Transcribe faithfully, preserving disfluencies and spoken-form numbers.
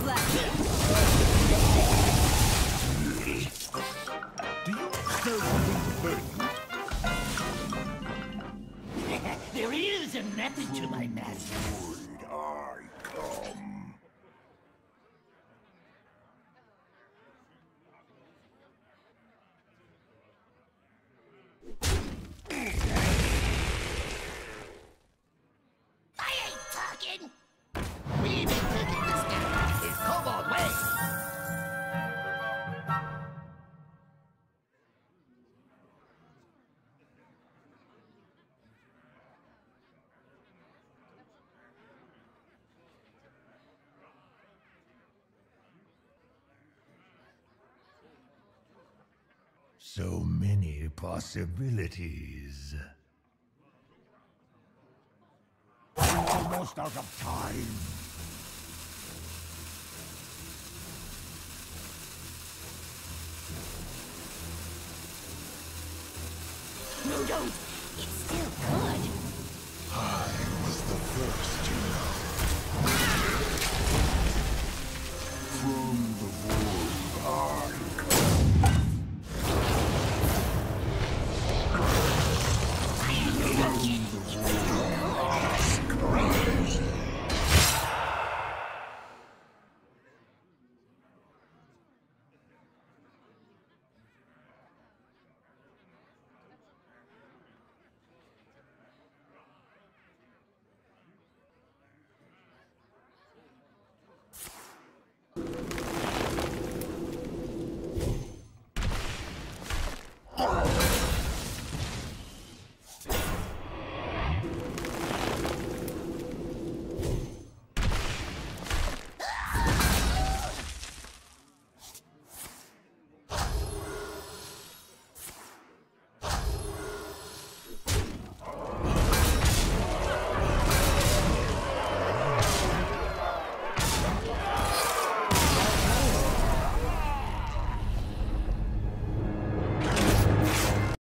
flesh. Do you still something to burn you? There is a method to my madness. Would I come? I ain't talking. We've been taking this down his cobalt way. So many possibilities. I'm almost out of time. No, don't.